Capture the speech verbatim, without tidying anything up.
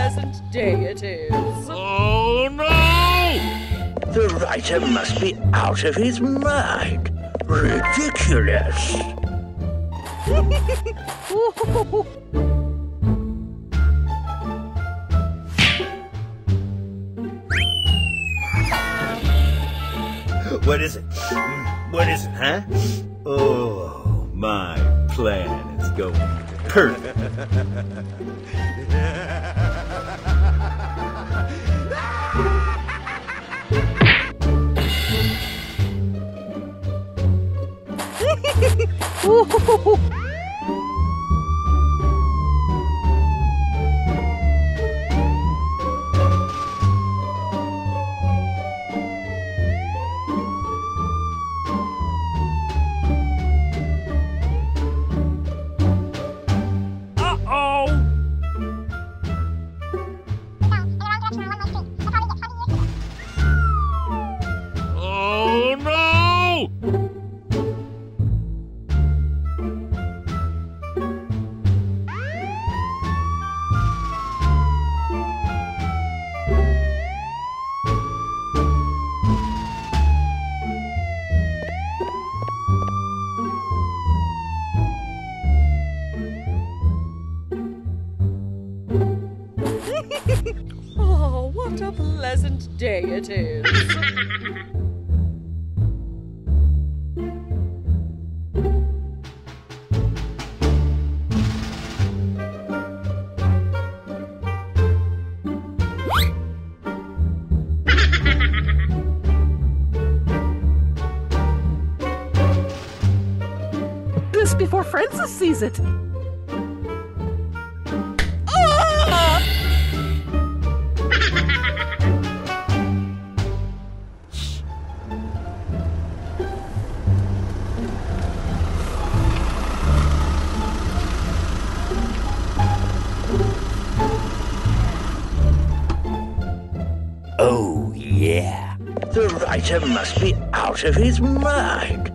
pleasant day it is. Oh, no! The writer must be out of his mind. Ridiculous. What is it? What is it, huh? Oh, my plan is going perfect. Oh, no! Oh, what a pleasant day it is. This before Francis sees it. Oh, yeah. The writer must be out of his mind.